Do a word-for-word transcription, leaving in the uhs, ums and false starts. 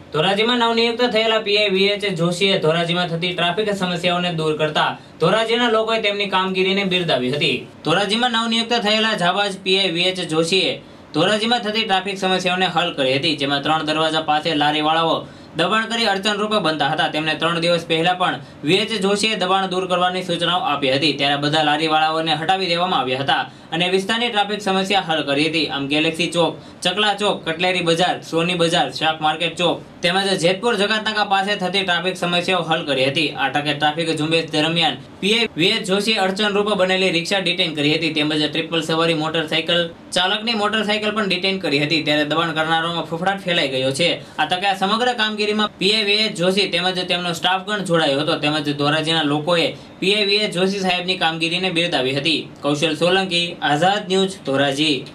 ધોરાજીમાં નવનિયુક્ત થયેલા PI VH જોશીએ ધોરાજીમાં થતી ટ્રાફિક સમસ્યાઓને દૂર કરતા ધોરાજીના લોકોએ તેમની કામગીરીને બિરદાવી હતી। ધોરાજીમાં નવનિયુક્ત થયેલા જાબાઝ પીઆઈ વીએચ જોશીએ ધોરાજીમાં થતી ટ્રાફિક સમસ્યાઓને હલ કરી હતી, જેમાં ત્રણ દરવાજા પાસે લારીવાળાઓ દબાણ કરી અડચણરૂપ બનતા હતા। તેમણે ત્રણ દિવસ પહેલા પણ વીએચ જોશીએ દબાણ દૂર કરવાની સૂચનાઓ આપી હતી, ત્યારે બધા લારીવાળાઓને હટાવી દેવામાં આવ્યા હતા અને વિસ્તારની ટ્રાફિક સમસ્યા હલ કરી હતી। આમ ગેલેક્સી ચોક, ચકલા ચોક, કટલેરી બજાર, સોની બજાર, શાક માર્કેટ ચોક તેમજ જેતપુર જકાતનાકા પાસે થતી ટ્રાફિક સમસ્યાઓ હલ કરી હતી। આ તકે ટ્રાફિક ઝુંબેશ દરમિયાન પીઆઈ વીએચ જોશીએ અડચણરૂપ બનેલી રિક્ષા ડિટેન કરી હતી, તેમજ ટ્રિપલ સવારી મોટરસાયકલ ચાલકની મોટરસાયકલ પણ ડિટેન કરી હતી, ત્યારે દબાણ કરનારાઓમાં ફફડાટ ફેલાઈ ગયો છે। આ તકે આ સમગ્ર કામગીરીમાં પીઆઈ વીએચ જોશી તેમજ તેમનો સ્ટાફગણ જોડાયો હતો, તેમજ ધોરાજીના લોકોએ પીઆઈ વીએચ જોશી સાહેબની કામગીરીને બિરદાવી હતી। કૌશલ સોલંકી, આઝાદ ન્યૂઝ, ધોરાજી।